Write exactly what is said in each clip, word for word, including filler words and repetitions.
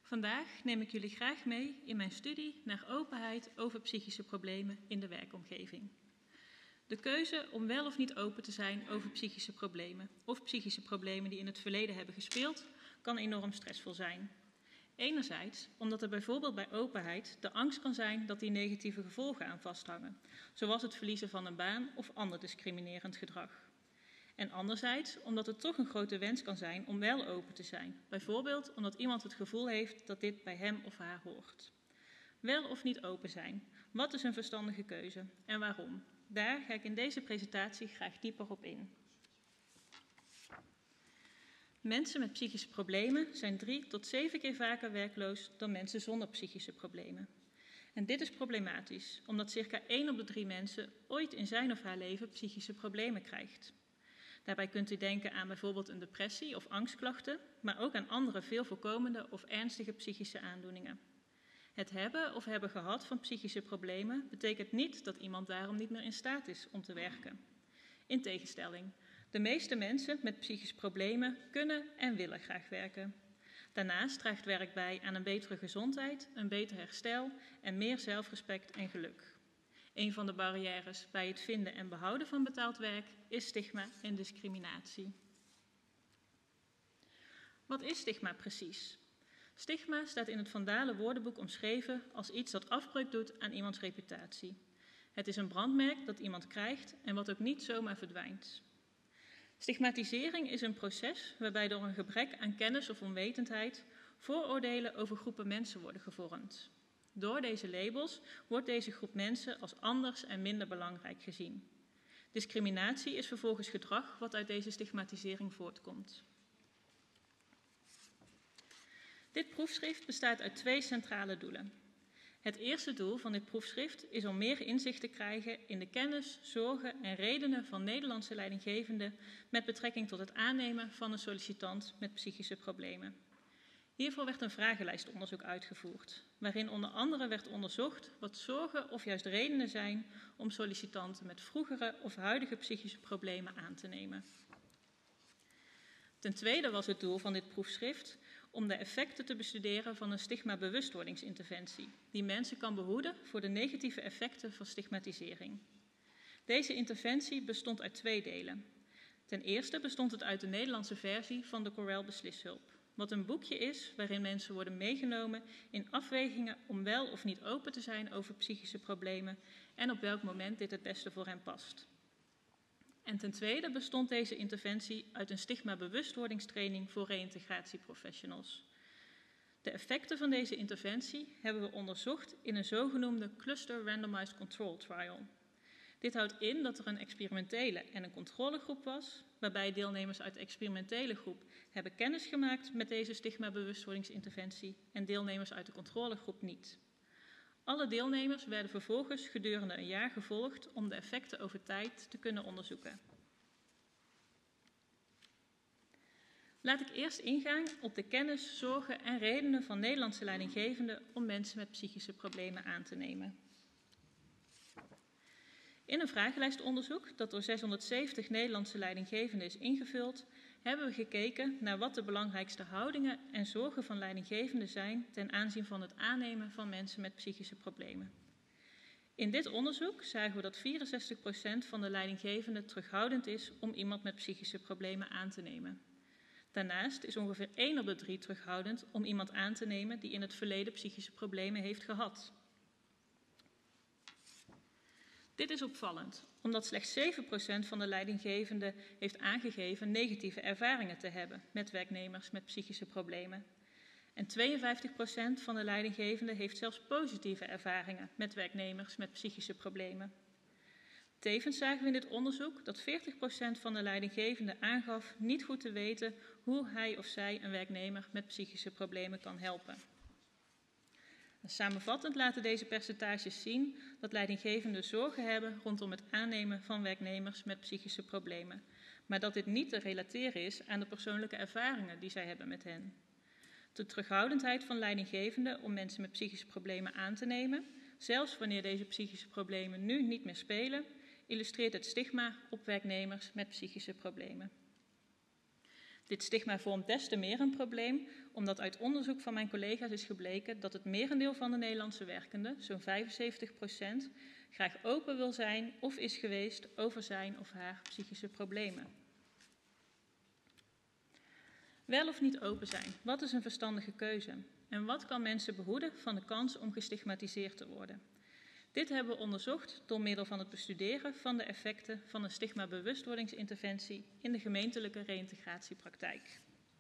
Vandaag neem ik jullie graag mee in mijn studie naar openheid over psychische problemen in de werkomgeving. De keuze om wel of niet open te zijn over psychische problemen of psychische problemen die in het verleden hebben gespeeld, kan enorm stressvol zijn. Enerzijds omdat er bijvoorbeeld bij openheid de angst kan zijn dat die negatieve gevolgen aan vasthangen, zoals het verliezen van een baan of ander discriminerend gedrag. En anderzijds omdat het toch een grote wens kan zijn om wel open te zijn, bijvoorbeeld omdat iemand het gevoel heeft dat dit bij hem of haar hoort. Wel of niet open zijn, wat is een verstandige keuze en waarom? Daar ga ik in deze presentatie graag dieper op in. Mensen met psychische problemen zijn drie tot zeven keer vaker werkloos dan mensen zonder psychische problemen. En dit is problematisch, omdat circa één op de drie mensen ooit in zijn of haar leven psychische problemen krijgt. Daarbij kunt u denken aan bijvoorbeeld een depressie of angstklachten, maar ook aan andere veel voorkomende of ernstige psychische aandoeningen. Het hebben of hebben gehad van psychische problemen betekent niet dat iemand daarom niet meer in staat is om te werken. In tegenstelling, de meeste mensen met psychische problemen kunnen en willen graag werken. Daarnaast draagt werk bij aan een betere gezondheid, een beter herstel en meer zelfrespect en geluk. Een van de barrières bij het vinden en behouden van betaald werk is stigma en discriminatie. Wat is stigma precies? Stigma staat in het Van Dalen woordenboek omschreven als iets dat afbreuk doet aan iemands reputatie. Het is een brandmerk dat iemand krijgt en wat ook niet zomaar verdwijnt. Stigmatisering is een proces waarbij door een gebrek aan kennis of onwetendheid vooroordelen over groepen mensen worden gevormd. Door deze labels wordt deze groep mensen als anders en minder belangrijk gezien. Discriminatie is vervolgens gedrag wat uit deze stigmatisering voortkomt. Dit proefschrift bestaat uit twee centrale doelen. Het eerste doel van dit proefschrift is om meer inzicht te krijgen in de kennis, zorgen en redenen van Nederlandse leidinggevenden met betrekking tot het aannemen van een sollicitant met psychische problemen. Hiervoor werd een vragenlijstonderzoek uitgevoerd, waarin onder andere werd onderzocht wat zorgen of juist redenen zijn om sollicitanten met vroegere of huidige psychische problemen aan te nemen. Ten tweede was het doel van dit proefschrift om de effecten te bestuderen van een stigma-bewustwordingsinterventie, die mensen kan behoeden voor de negatieve effecten van stigmatisering. Deze interventie bestond uit twee delen. Ten eerste bestond het uit de Nederlandse versie van de Corel Beslishulp, wat een boekje is waarin mensen worden meegenomen in afwegingen om wel of niet open te zijn over psychische problemen en op welk moment dit het beste voor hen past. En ten tweede bestond deze interventie uit een stigma-bewustwordingstraining voor reïntegratieprofessionals. De effecten van deze interventie hebben we onderzocht in een zogenoemde Cluster Randomized Control Trial. Dit houdt in dat er een experimentele en een controlegroep was, waarbij deelnemers uit de experimentele groep hebben kennis gemaakt met deze stigma-bewustwordingsinterventie en deelnemers uit de controlegroep niet. Alle deelnemers werden vervolgens gedurende een jaar gevolgd om de effecten over tijd te kunnen onderzoeken. Laat ik eerst ingaan op de kennis, zorgen en redenen van Nederlandse leidinggevenden om mensen met psychische problemen aan te nemen. In een vragenlijstonderzoek dat door zeshonderdzeventig Nederlandse leidinggevenden is ingevuld, hebben we gekeken naar wat de belangrijkste houdingen en zorgen van leidinggevenden zijn ten aanzien van het aannemen van mensen met psychische problemen. In dit onderzoek zagen we dat vierenzestig procent van de leidinggevenden terughoudend is om iemand met psychische problemen aan te nemen. Daarnaast is ongeveer één op de drie terughoudend om iemand aan te nemen die in het verleden psychische problemen heeft gehad. Dit is opvallend, omdat slechts zeven procent van de leidinggevenden heeft aangegeven negatieve ervaringen te hebben met werknemers met psychische problemen. En tweeënvijftig procent van de leidinggevenden heeft zelfs positieve ervaringen met werknemers met psychische problemen. Tevens zagen we in dit onderzoek dat veertig procent van de leidinggevenden aangaf niet goed te weten hoe hij of zij een werknemer met psychische problemen kan helpen. Samenvattend laten deze percentages zien dat leidinggevenden zorgen hebben rondom het aannemen van werknemers met psychische problemen, maar dat dit niet te relateren is aan de persoonlijke ervaringen die zij hebben met hen. De terughoudendheid van leidinggevenden om mensen met psychische problemen aan te nemen, zelfs wanneer deze psychische problemen nu niet meer spelen, illustreert het stigma op werknemers met psychische problemen. Dit stigma vormt des te meer een probleem, omdat uit onderzoek van mijn collega's is gebleken dat het merendeel van de Nederlandse werkenden, zo'n vijfenzeventig procent, graag open wil zijn of is geweest over zijn of haar psychische problemen. Wel of niet open zijn, wat is een verstandige keuze? En wat kan mensen behoeden van de kans om gestigmatiseerd te worden? Dit hebben we onderzocht door middel van het bestuderen van de effecten van een stigma-bewustwordingsinterventie in de gemeentelijke reïntegratiepraktijk.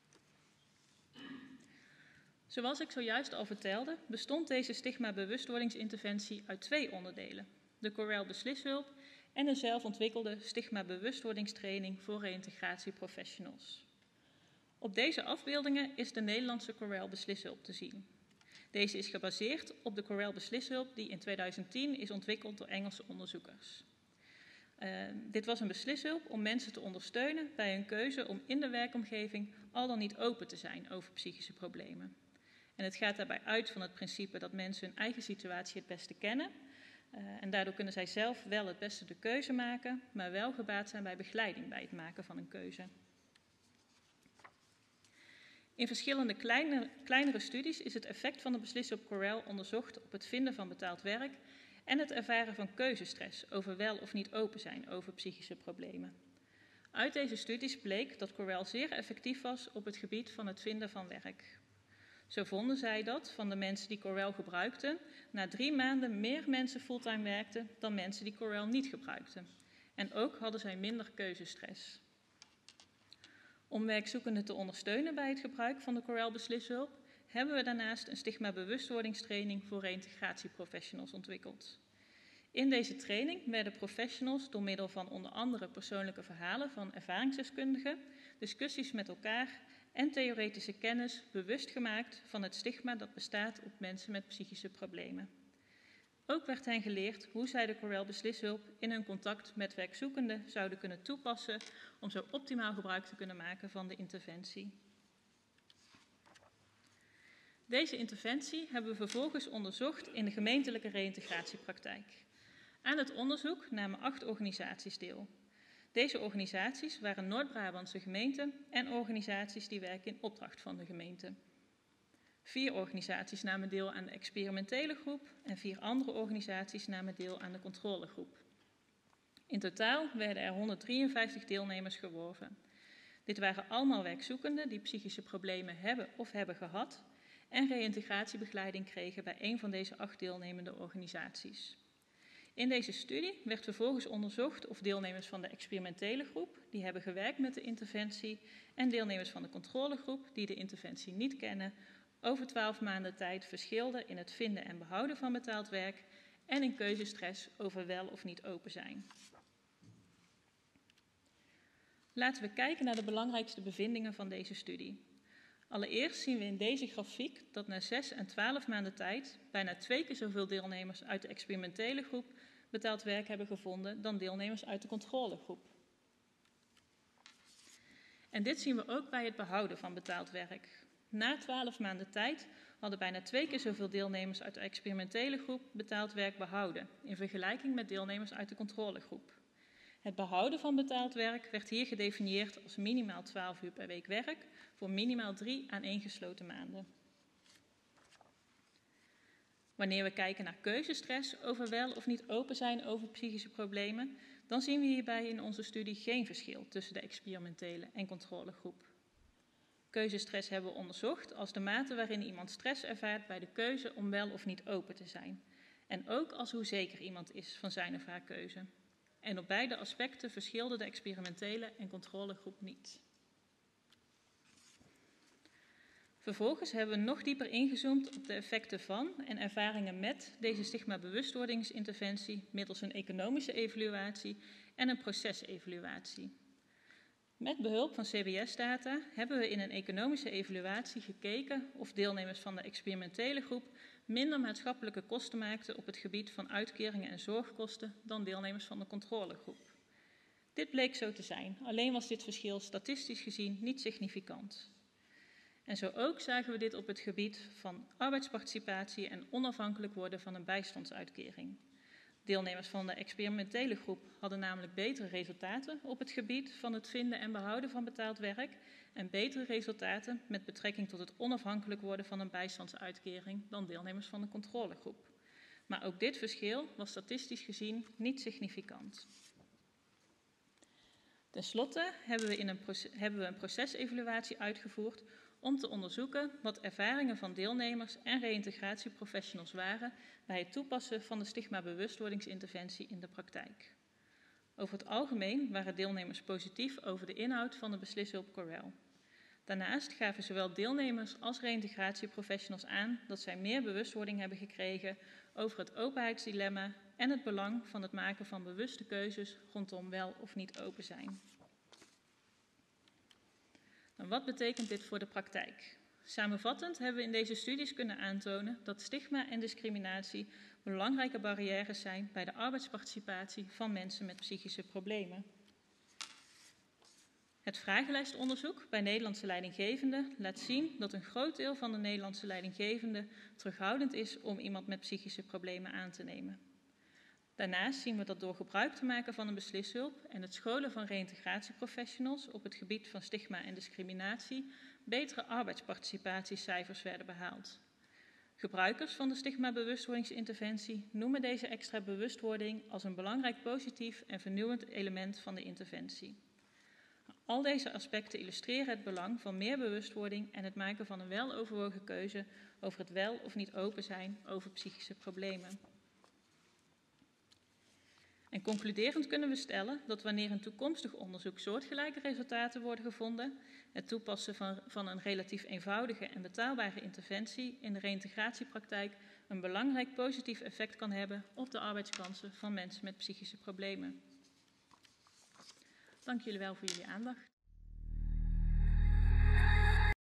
Zoals ik zojuist al vertelde, bestond deze stigma-bewustwordingsinterventie uit twee onderdelen: de Corel beslishulp en de zelfontwikkelde stigma-bewustwordingstraining voor reïntegratieprofessionals. Op deze afbeeldingen is de Nederlandse Corel beslishulp te zien. Deze is gebaseerd op de Corel beslishulp die in tweeduizend tien is ontwikkeld door Engelse onderzoekers. Uh, dit was een beslishulp om mensen te ondersteunen bij hun keuze om in de werkomgeving al dan niet open te zijn over psychische problemen. En het gaat daarbij uit van het principe dat mensen hun eigen situatie het beste kennen. Uh, en daardoor kunnen zij zelf wel het beste de keuze maken, maar wel gebaat zijn bij begeleiding bij het maken van een keuze. In verschillende kleine, kleinere studies is het effect van de beslishulp Corel onderzocht op het vinden van betaald werk en het ervaren van keuzestress over wel of niet open zijn over psychische problemen. Uit deze studies bleek dat Corel zeer effectief was op het gebied van het vinden van werk. Zo vonden zij dat van de mensen die Corel gebruikten, na drie maanden meer mensen fulltime werkten dan mensen die Corel niet gebruikten. En ook hadden zij minder keuzestress. Om werkzoekenden te ondersteunen bij het gebruik van de Corel beslishulp, hebben we daarnaast een stigma-bewustwordingstraining voor reïntegratieprofessionals ontwikkeld. In deze training werden professionals door middel van onder andere persoonlijke verhalen van ervaringsdeskundigen, discussies met elkaar en theoretische kennis bewust gemaakt van het stigma dat bestaat op mensen met psychische problemen. Ook werd hen geleerd hoe zij de Corel beslishulp in hun contact met werkzoekenden zouden kunnen toepassen om zo optimaal gebruik te kunnen maken van de interventie. Deze interventie hebben we vervolgens onderzocht in de gemeentelijke reïntegratiepraktijk. Aan het onderzoek namen acht organisaties deel. Deze organisaties waren Noord-Brabantse gemeenten en organisaties die werken in opdracht van de gemeente. Vier organisaties namen deel aan de experimentele groep en vier andere organisaties namen deel aan de controlegroep. In totaal werden er honderddrieënvijftig deelnemers geworven. Dit waren allemaal werkzoekenden die psychische problemen hebben of hebben gehad en reïntegratiebegeleiding kregen bij een van deze acht deelnemende organisaties. In deze studie werd vervolgens onderzocht of deelnemers van de experimentele groep, die hebben gewerkt met de interventie, en deelnemers van de controlegroep, die de interventie niet kennen, over twaalf maanden tijd verschilden in het vinden en behouden van betaald werk en in keuzestress over wel of niet open zijn. Laten we kijken naar de belangrijkste bevindingen van deze studie. Allereerst zien we in deze grafiek dat na zes en twaalf maanden tijd bijna twee keer zoveel deelnemers uit de experimentele groep betaald werk hebben gevonden dan deelnemers uit de controlegroep. En dit zien we ook bij het behouden van betaald werk. Na twaalf maanden tijd hadden bijna twee keer zoveel deelnemers uit de experimentele groep betaald werk behouden, in vergelijking met deelnemers uit de controlegroep. Het behouden van betaald werk werd hier gedefinieerd als minimaal twaalf uur per week werk voor minimaal drie aaneengesloten maanden. Wanneer we kijken naar keuzestress over wel of niet open zijn over psychische problemen, dan zien we hierbij in onze studie geen verschil tussen de experimentele en controlegroep. Keuzestress hebben we onderzocht als de mate waarin iemand stress ervaart bij de keuze om wel of niet open te zijn. En ook als hoe zeker iemand is van zijn of haar keuze. En op beide aspecten verschilden de experimentele en controlegroep niet. Vervolgens hebben we nog dieper ingezoomd op de effecten van en ervaringen met deze stigma-bewustwordingsinterventie middels een economische evaluatie en een procesevaluatie. Met behulp van C B S-data hebben we in een economische evaluatie gekeken of deelnemers van de experimentele groep minder maatschappelijke kosten maakten op het gebied van uitkeringen en zorgkosten dan deelnemers van de controlegroep. Dit bleek zo te zijn, alleen was dit verschil statistisch gezien niet significant. En zo ook zagen we dit op het gebied van arbeidsparticipatie en onafhankelijk worden van een bijstandsuitkering. Deelnemers van de experimentele groep hadden namelijk betere resultaten op het gebied van het vinden en behouden van betaald werk en betere resultaten met betrekking tot het onafhankelijk worden van een bijstandsuitkering dan deelnemers van de controlegroep. Maar ook dit verschil was statistisch gezien niet significant. Ten slotte hebben we, in een proces, hebben we een procesevaluatie uitgevoerd om te onderzoeken wat ervaringen van deelnemers en reïntegratieprofessionals waren bij het toepassen van de stigma-bewustwordingsinterventie in de praktijk. Over het algemeen waren deelnemers positief over de inhoud van de beslishulp Corel. Daarnaast gaven zowel deelnemers als reïntegratieprofessionals aan dat zij meer bewustwording hebben gekregen over het openheidsdilemma en het belang van het maken van bewuste keuzes rondom wel of niet open zijn. Nou, wat betekent dit voor de praktijk? Samenvattend hebben we in deze studies kunnen aantonen dat stigma en discriminatie belangrijke barrières zijn bij de arbeidsparticipatie van mensen met psychische problemen. Het vragenlijstonderzoek bij Nederlandse leidinggevenden laat zien dat een groot deel van de Nederlandse leidinggevenden terughoudend is om iemand met psychische problemen aan te nemen. Daarnaast zien we dat door gebruik te maken van een beslishulp en het scholen van reïntegratieprofessionals op het gebied van stigma en discriminatie betere arbeidsparticipatiecijfers werden behaald. Gebruikers van de stigma-bewustwordingsinterventie noemen deze extra bewustwording als een belangrijk positief en vernieuwend element van de interventie. Al deze aspecten illustreren het belang van meer bewustwording en het maken van een weloverwogen keuze over het wel of niet open zijn over psychische problemen. En concluderend kunnen we stellen dat wanneer in toekomstig onderzoek soortgelijke resultaten worden gevonden, het toepassen van, van een relatief eenvoudige en betaalbare interventie in de reïntegratiepraktijk een belangrijk positief effect kan hebben op de arbeidskansen van mensen met psychische problemen. Dank jullie wel voor jullie aandacht.